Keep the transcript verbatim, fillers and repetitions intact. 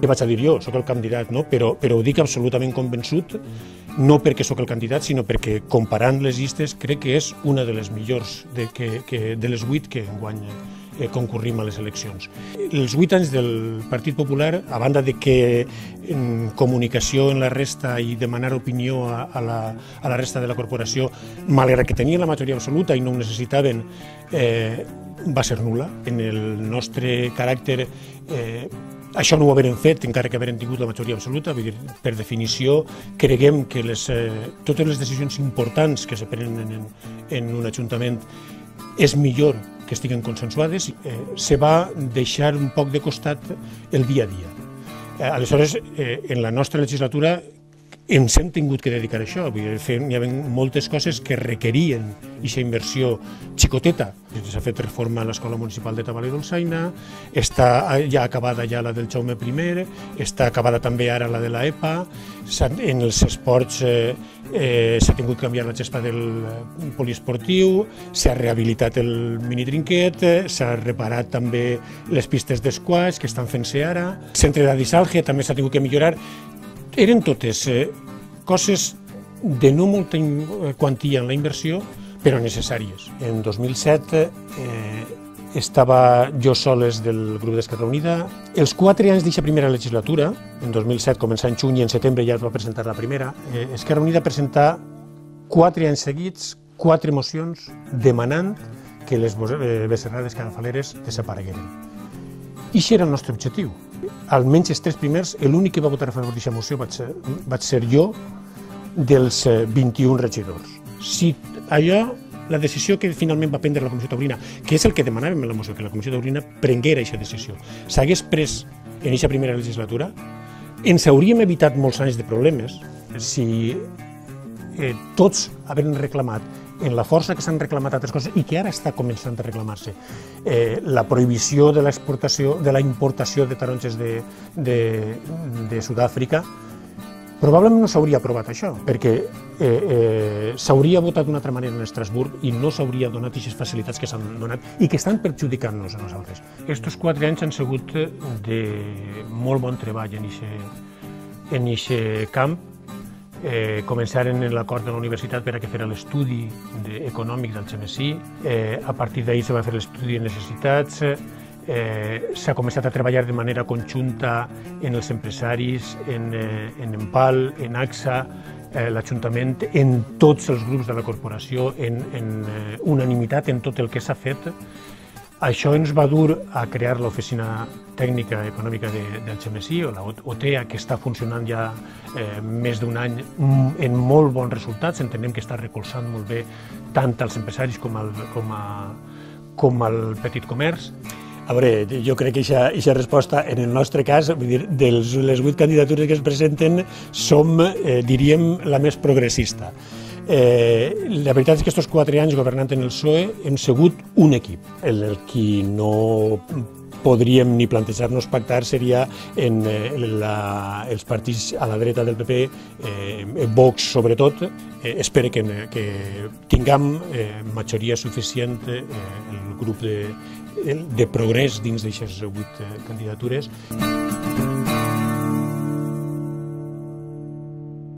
què vaig a dir jo? Soc el candidat, no? Però, però ho dic absolutament convençut, no perquè sóc el candidat, sinó perquè comparant les llistes crec que és una de les millors de, que, que, de les vuit que enguany eh, concurrim a les eleccions. Els vuit anys del Partit Popular, a banda de que en comunicació en la resta i demanar opinió a, a, la, a la resta de la corporació, malgrat que tenien la majoria absoluta i no ho necessitaven, eh, va ser nul·la. En el nostre caràcter eh, això no ho haurem fet, encara que haurem tingut la majoria absoluta. Vull dir, per definició, creguem que les, eh, totes les decisions importants que se prenen en, en un ajuntament és millor que estiguen consensuades. Eh, se va deixar un poc de costat el dia a dia. Eh, aleshores, eh, en la nostra legislatura ens hem tingut que dedicar a això. Hi ha moltes coses que requerien aquesta inversió xicoteta. S'ha fet reforma a l'Escola Municipal de Tabalera i Dolçaina, està ja acabada ja la del Jaume primer, està acabada també ara la de l'E P A, en els esports eh, eh, s'ha tingut que canviar la gespa del poliesportiu, s'ha rehabilitat el minitrinquet, s'ha reparat també les pistes d'esquaix que estan fent-se ara, el centre d'Adisalge també s'ha tingut que millorar. Eren totes eh, coses de no molta quantia en la inversió, però necessàries. En dos mil set eh, estava jo soles del grup d'Esquerra Unida. Els quatre anys d'aquesta primera legislatura, en dos mil set començar en juny i en setembre ja es va presentar la primera, eh, Esquerra Unida presentar quatre anys seguits, quatre mocions demanant que les becerrades cadafaleres desaparegueren. I això era el nostre objectiu. Almenys els tres primers, l'únic que va votar a favor d'aquesta moció vaig ser, vaig ser jo dels vint-i-un regidors. Si allò, la decisió que finalment va prendre la Comissió Taurina, que és el que demanàvem en la moció, que la Comissió Taurina prenguera aquesta decisió, s'hagués pres en aquesta primera legislatura, ens hauríem evitat molts anys de problemes si eh, tots haguem reclamat en la força que s'han reclamat altres coses i que ara està començant a reclamar-se. Eh, la prohibició de l'exportació, de la importació de taronges de, de, de Sud-àfrica, probablement no s'hauria aprovat això, perquè eh, eh, s'hauria votat d'una altra manera en Estrasburg i no s'hauria donat aquestes facilitats que s'han donat i que estan perjudicant-nos a nosaltres. Estos quatre anys han sigut de molt bon treball en aquest camp. Eh, començaren l'acord de la universitat per a que fera l'estudi econòmic del Xemesí, eh, a partir d'ahir se va fer l'estudi de necessitats, eh, s'ha començat a treballar de manera conjunta en els empresaris, en, eh, en Empal, en AXA, eh, l'Ajuntament, en tots els grups de la corporació, en, en eh, unanimitat en tot el que s'ha fet. Això ens va dur a crear l'Oficina Tècnica Econòmica de, del Xemesí, o la O T E A, que està funcionant ja eh, més d'un any en molt bons resultats. Entenem que està recolzant molt bé tant als empresaris com al, com a, com al petit comerç. A veure, jo crec que aquesta resposta, en el nostre cas, vull dir, de les vuit candidatures que es presenten, som, eh, diríem, la més progressista. Eh, la veritat és que aquests quatre anys governant en el P S O E hem sigut un equip. El, el qui no podríem ni plantejar-nos pactar seria en eh, la, els partits a la dreta del P P, eh, Vox sobretot. Eh, espero que, que tinguem eh, majoria suficient eh, el grup de, de progrés dins d'aquestes vuit eh, candidatures.